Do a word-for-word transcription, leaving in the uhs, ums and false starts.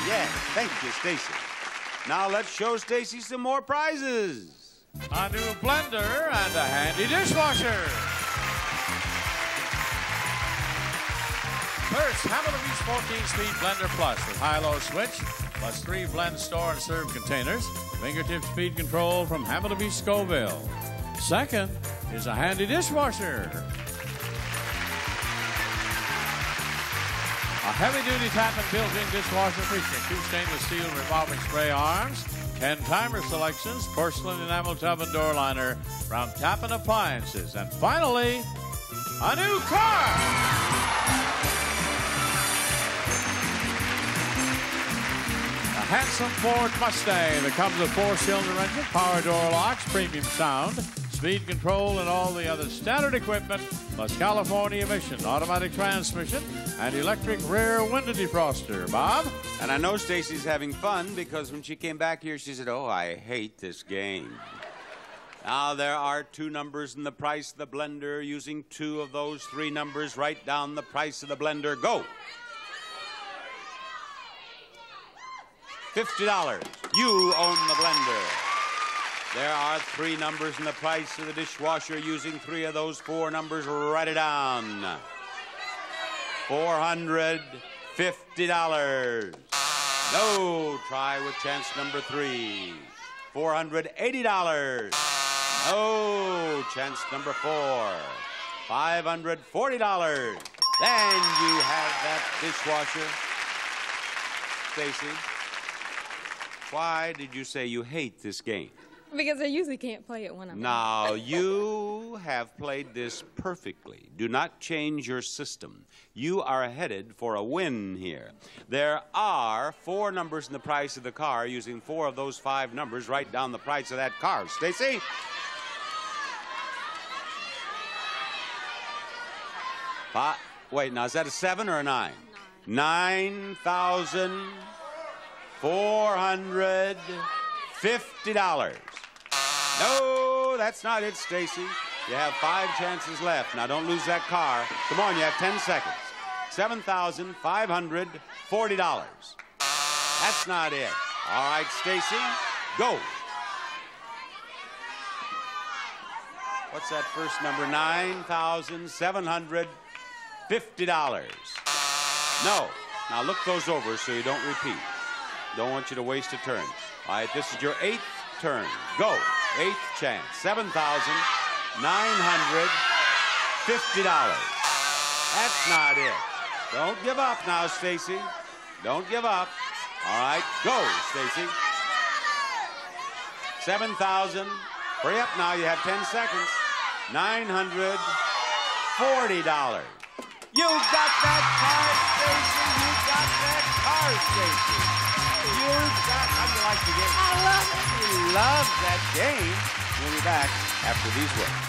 Yeah, thank you, Stacy. Now let's show Stacy some more prizes. A new blender and a handy dishwasher. First, Hamilton's fourteen speed Blender Plus with high-low switch, plus three blend, store, and serve containers. Fingertip speed control from Hamilton Scoville. Second is a handy dishwasher. A heavy-duty Tappan built-in dishwasher featuring two stainless steel revolving spray arms, ten timer selections, porcelain enamel tub and door liner from Tappan Appliances. And finally, a new car! A handsome Ford Mustang that comes with four-cylinder engine, power door locks, premium sound, speed control, and all the other standard equipment, plus California emission, automatic transmission, and electric rear window defroster. Bob? And I know Stacy's having fun because when she came back here, she said, oh, I hate this game. Now, there are two numbers in the price of the blender. Using two of those three numbers, write down the price of the blender. Go. fifty dollars. You own the blender. There are three numbers in the price of the dishwasher. Using three of those four numbers, write it down. four hundred fifty dollars. No. Try with chance number three. four hundred eighty dollars. No. Chance number four. five hundred forty dollars. Then you have that dishwasher. Stacy, why did you say you hate this game? Because I usually can't play it when I'm Now, you have played this perfectly. Do not change your system. You are headed for a win here. There are four numbers in the price of the car. Using four of those five numbers, write down the price of that car. Stacy? Five, wait, now, is that a seven or a nine? Nine thousand four hundred fifty dollars. No, that's not it, Stacy. You have five chances left. Now, don't lose that car. Come on, you have ten seconds. seven thousand five hundred forty dollars. That's not it. All right, Stacy, go. What's that first number? nine thousand seven hundred fifty dollars. No. Now, look those over so you don't repeat. Don't want you to waste a turn. All right, this is your eighth turn. Go. Eighth chance. seven thousand nine hundred fifty dollars. That's not it. Don't give up now, Stacy. Don't give up. All right, go, Stacy. seven thousand. Hurry up now. You have ten seconds. nine hundred forty dollars. You got that car, Stacy. You got that car, Stacy. You got, how do you like the game? I love it. He loves that game. We'll be back after these words.